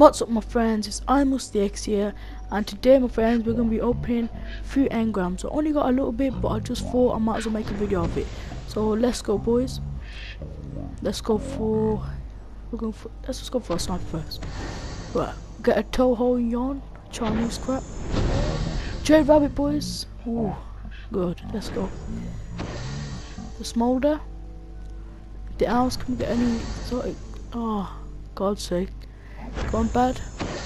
What's up my friends, it's iMustyX here, and today my friends we're going to be opening 3 engrams. I only got a little bit, but I just thought I might as well make a video of it. So let's go boys. Let's just go for a sniper first. Right, get a Toho Yon, Chinese crap. J Rabbit boys. Ooh, good, let's go. The smolder. The owls, can we get any exotic? Oh, God's sake. Gone bad.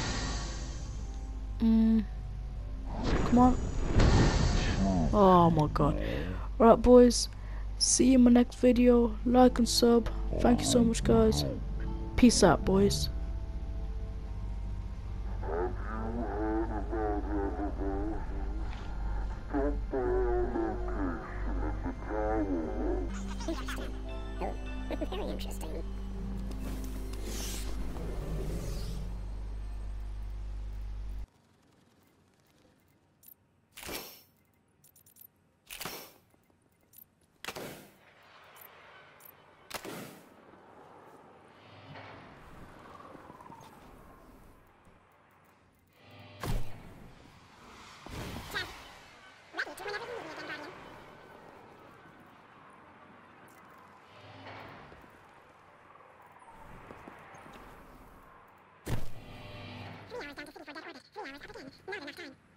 Come on. Oh my god. Right boys, see you in my next video. Like and sub. Thank you so much guys. Peace out boys. Interesting. Oh, very interesting. Not enough time.